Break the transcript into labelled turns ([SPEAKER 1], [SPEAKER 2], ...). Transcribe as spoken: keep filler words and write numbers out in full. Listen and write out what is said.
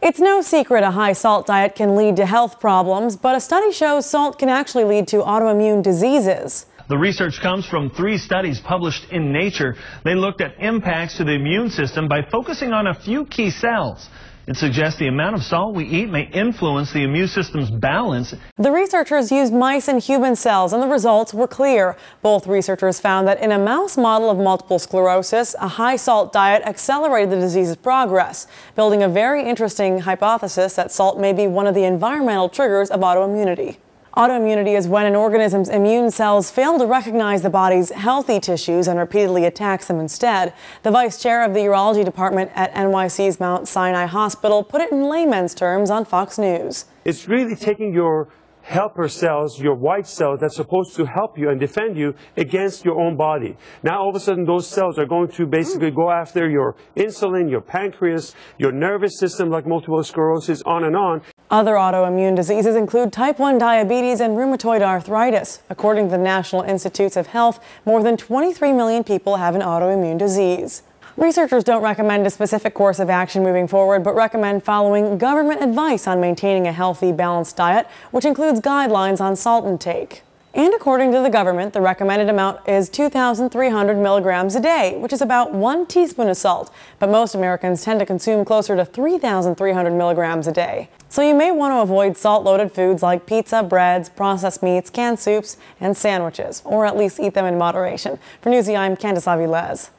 [SPEAKER 1] It's no secret a high salt diet can lead to health problems, but a study shows salt can actually lead to autoimmune diseases.
[SPEAKER 2] The research comes from three studies published in Nature. They looked at impacts to the immune system by focusing on a few key cells. It suggests the amount of salt we eat may influence the immune system's balance.
[SPEAKER 1] The researchers used mice and human cells, and the results were clear. Both researchers found that in a mouse model of multiple sclerosis, a high-salt diet accelerated the disease's progress, building a very interesting hypothesis that salt may be one of the environmental triggers of autoimmunity. Autoimmunity is when an organism's immune cells fail to recognize the body's healthy tissues and repeatedly attacks them instead. The vice chair of the urology department at N Y C's Mount Sinai Hospital put it in layman's terms on Fox News.
[SPEAKER 3] It's really taking your helper cells, your white cells that's supposed to help you and defend you against your own body. Now all of a sudden those cells are going to basically go after your insulin, your pancreas, your nervous system like multiple sclerosis, on and on.
[SPEAKER 1] Other autoimmune diseases include type one diabetes and rheumatoid arthritis. According to the National Institutes of Health, more than twenty-three million people have an autoimmune disease. Researchers don't recommend a specific course of action moving forward, but recommend following government advice on maintaining a healthy, balanced diet, which includes guidelines on salt intake. And according to the government, the recommended amount is two thousand three hundred milligrams a day, which is about one teaspoon of salt. But most Americans tend to consume closer to three thousand three hundred milligrams a day. So you may want to avoid salt-loaded foods like pizza, breads, processed meats, canned soups, and sandwiches, or at least eat them in moderation. For Newsy, I'm Candace Avilés.